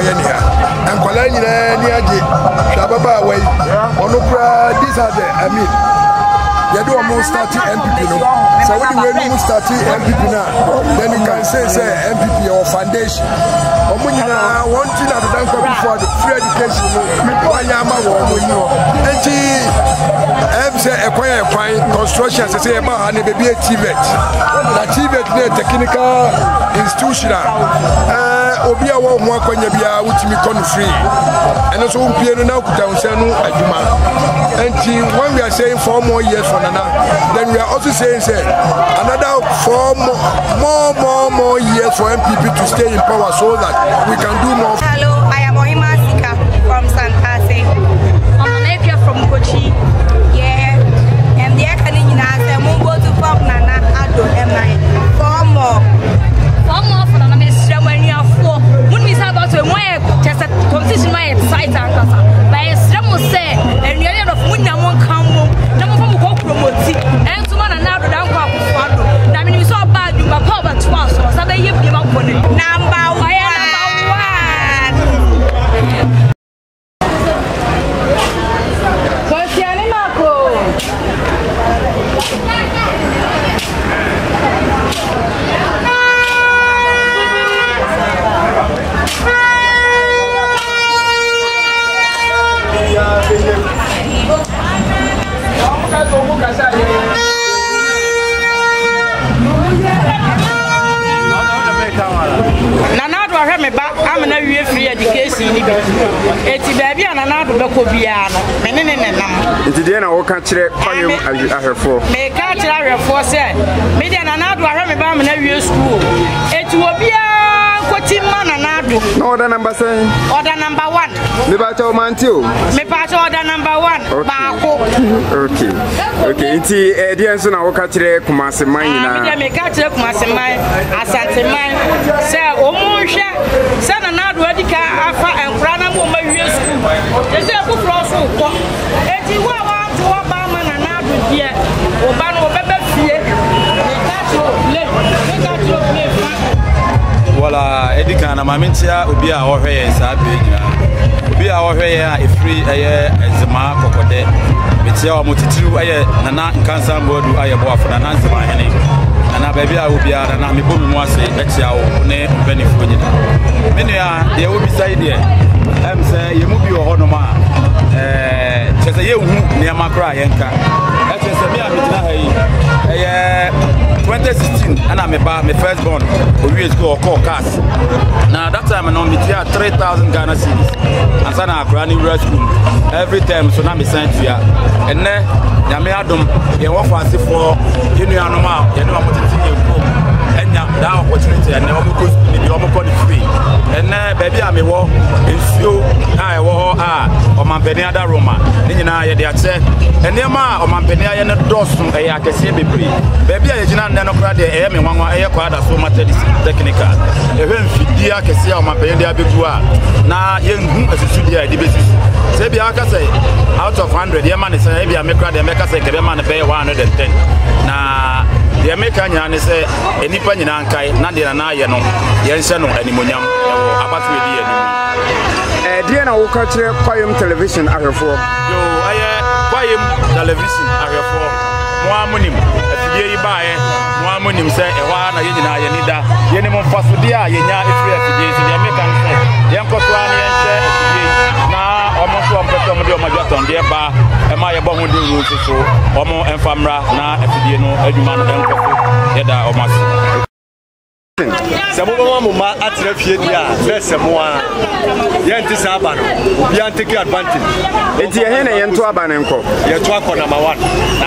here. And Kolani Niaji, Shababa way, Onopra, these are the, I mean, you do almost starting MPP, no? So when you start MPP now, then you can say MPP or foundation. Or when you want to have Dankwa before the free education, construction, as I say, about a baby TVET. The TVET is a technical institution. Obia wa mwa kwenye bia utimi kono free. And also umpieno na kutansanu aduma. And when we are saying 4 more years for Nana, then we are also saying another 4 more years for MPP to stay in power so that we can do more. Hello, I am Ohima Sika from Santase. I'm Nepia from Kochi. Yeah, and the Akanina said, Mungo to Pop Nana, Addo, and 4 more. 4 more for Nana, Mr. When you are 4. When we say about just a competition, my site and Casa. But a strum will say, and the other of Winna won't come home. Number one will go promote it. And to one another down for Fado. That means you saw bad, you were covered twice, or something you give up on it. Number 1. I'm an free education. It's baby and another Bocobiano. It's the end of catch it. I have 4. May catch area 4 said. Maybe another I'm in school. It will be a Cotiman and Addo. No other number saying. Order number 1. The battle man too. Me part order number 1. Okay. It's the end of catch it. Kumasi mine. I may catch it. Kumasi mine. Asante mine. Say, Send another Radica and Franam will my school. They say a good floor. And you want to Obama and another here. Obama will be here. Well, Edicana, my mentia will be our hair and Sabina. Be our hair if free a year as a mark of a day. It's your multitude, Nana and Cancer Board, I have offered an answer my henny. And I baby I will be out and I'm a boom was a name benefit. Many are there will be side there. I'm saying you move your honoma. Just a year near my cry, Yanka. That's just a mere 2016, and I'm about my firstborn who years ago call cast. Now that time I know me 3,000 Ghana cedis. And so now granny school every time so now me sent to ya. And then Yami Adam, you want fancy for you know you know what to see and that opportunity and never go to the free. And then baby I may walk in few I walk or my Benada Roma. Then you know they said and then ma or my Benaya and a dozen I can see me free. Baby I didn't know crowd the air me one air Kwadaso technical. Even Fidia can see my Benada Bigua. Now young as a studio basis. Say be I can say out of 100 your man is maybe I make crowd they make us say the man pay 110. Now the American yan say any penny nankai, Nadia and I know, Yansano and Imonium, about 3 years. Diana will catch a Quayum television area 4. Quayum television area 4. Moamunim, if you buy one monim say, a one, I need that. Yenimon Fasudia, Yena, if you have the American say, Yanko Twani and share now almost 1% of my got on their bar, and my above will do so, or more and famra, now if you know, Edman and Yeda or Mas. Some Mama at the Fiat, less than one. Yantis Abano, Yan take advantage. It's a hen and to Abanenko, your truck on number 1.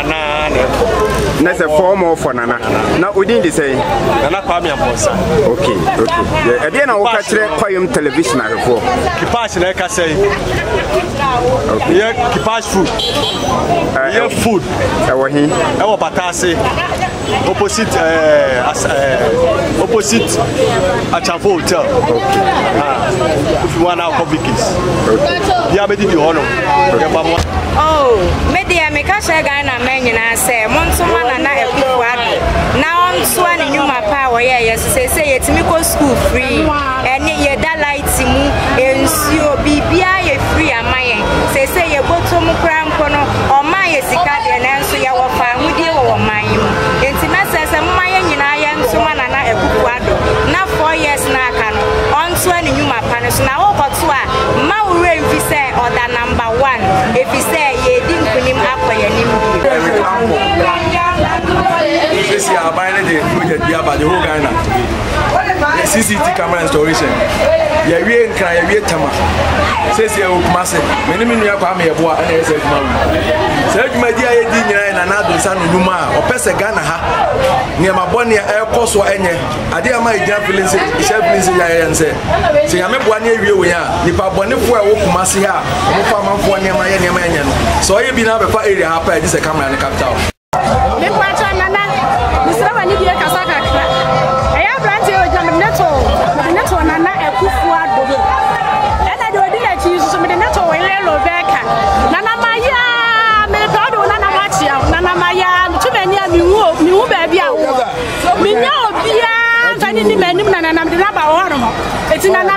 That's a form of for Nana. Now we didn't say Nana Pamian Bossa. Okay. Again, I will catch Quayum television before. Kipash, like I say, Kipash food. Food. Our Batase opposite at Champo Hotel. If you want our public case. Yeah, but if you honor. Oh, maybe I make a share guy and man, and I say, Monsoman and I now I'm swanning you my power. Yes, say it's me go school free and that light timu ensio bibia ye free amayen say ye bottom kram kono o ma ye sika de na nso ye wo fa hudie wo man mu enti na sese mma ye nyina ye nso mana na Kwado na 4 years na aka no onto ani nyuma pa no so na wo koto a ma wo remfi say order number 1 if you say ye di nkunim akoye nim this year I buy the project here about the whole Ghana. The CCTV camera installation. Yeah, we ain't crying, we tama. Says you massive. Many minutes I am here, boy, and I said, "Mom." So my dear, I did and another son of Numa or Pesa Ghana. Near my bonny air cost or any. I did my jump feelings, shelves in the and say, "See, I'm a 1 year we are. If I want to walk Massia, I'm from one near my Yamanian. So I've been up a fire area, I this a camera and a capital. It's not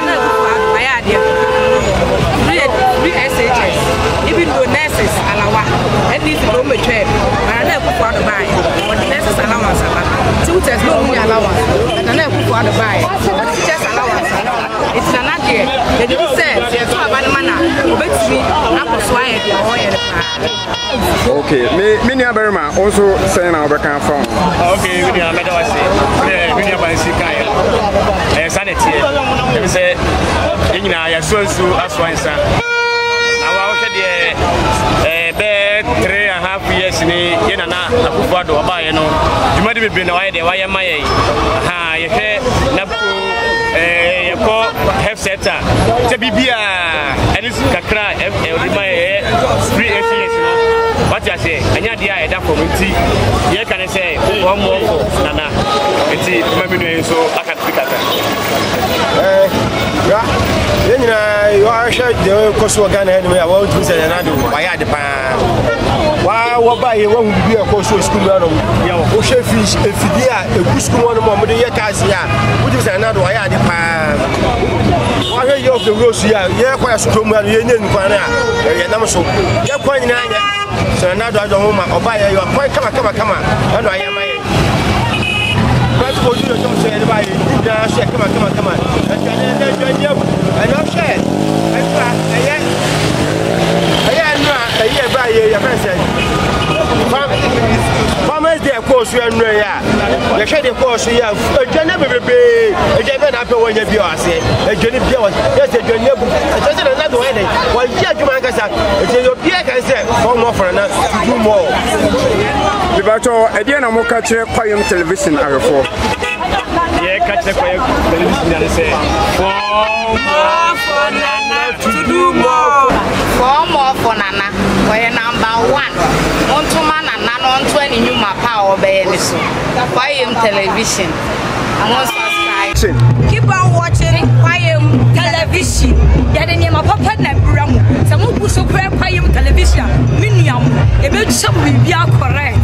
even though nurses allow at least no mature, and I never want to buy or the nurses allowance. Tutors no allowance, and I never want to buy just allowance. It's an idea. They didn't say, there's no bad manner, but me, I'm persuaded. Okay, me near Burma also saying our back from. Okay, we are better say. We are by Sikaya. Sanity. Let me say, in our so as one son. Now, I 3.5 years in a Kwado by no. You might have been away there. Why am I? Ha, you hear have setter. Tabibia and it's Kakra, free affiliation. What I say, and yet, I have for me. Here can I say, one more for Nana. It's maybe so I can speak at you are sure the Kosovo Ghana anyway. I want to say another. Why are the pan? Why, what by you won't be a Kosovo school? Ocean fish, if you are a good school, one more, the Yakasia, which is another. Why are the pan? Why are you of the Rose? Yeah, quite a strong man, you didn't find out. You're so. You're quite in so another woman, or buy you are quite come on. And I am. But for you to say anybody, come on. And I'm sure. I hear by your friend. Farmers, their course, we are no ya. The shady course, we have a general baby, a general after when you are saying, a general, yes, a general, another way. Well, yeah, you might say, it's your Pierre can say, for more for another, to do more. The battle, again, I'm catching Payum television. Yeah, catch the television and say, for Nana to do more. For more for Nana, for number 1. On to man and on 20 new power by any so. Payum television. I want to subscribe. Keep on watching Payum television. You're the name of Papa Nebram. Some who so Payum television. Minium. A bit some will be correct.